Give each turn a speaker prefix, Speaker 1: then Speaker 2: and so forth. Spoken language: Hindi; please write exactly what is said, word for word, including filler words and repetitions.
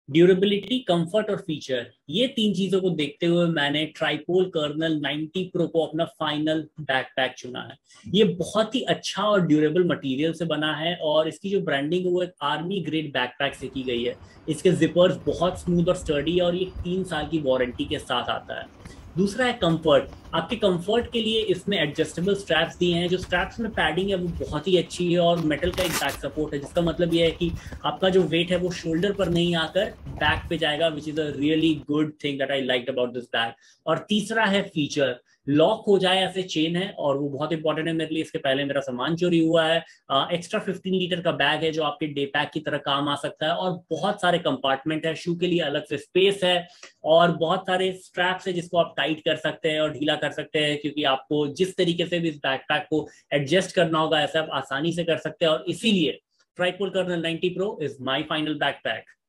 Speaker 1: ड्यूरेबिलिटी, कंफर्ट और फीचर, ये तीन चीजों को देखते हुए मैंने ट्राइपोल कर्नल नाइंटी प्रो को अपना फाइनल बैकपैक चुना है। ये बहुत ही अच्छा और ड्यूरेबल मटेरियल से बना है और इसकी जो ब्रांडिंग है वो एक आर्मी ग्रेड बैकपैक से की गई है। इसके जिपर्स बहुत स्मूथ और स्टर्डी है और ये तीन साल की वारंटी के साथ आता है। दूसरा है कंफर्ट। आपके कंफर्ट के लिए इसमें एडजस्टेबल स्ट्रैप्स दिए हैं। जो स्ट्रैप्स में पैडिंग है वो बहुत ही अच्छी है और मेटल का एक बैक सपोर्ट है, जिसका मतलब ये है कि आपका जो वेट है वो शोल्डर पर नहीं आकर बैक पे जाएगा, which is a really good thing that I like about this bag. और तीसरा है फीचर। लॉक हो जाए ऐसे चेन है और वो बहुत इंपॉर्टेंट है मेरे लिए। इसके पहले मेरा सामान चोरी हुआ है। एक्स्ट्रा फिफ्टीन लीटर का बैग है जो आपके डे पैक की तरह काम आ सकता है और बहुत सारे कंपार्टमेंट है, शू के लिए अलग से स्पेस है और बहुत सारे स्ट्रैप्स है जिसको आप टाइट कर सकते हैं और ढीला कर सकते हैं, क्योंकि आपको जिस तरीके से भी इस बैकपैक को एडजस्ट करना होगा ऐसा आप आसानी से कर सकते हैं। और इसीलिए Tripole Colonel ninety Pro is my final backpack.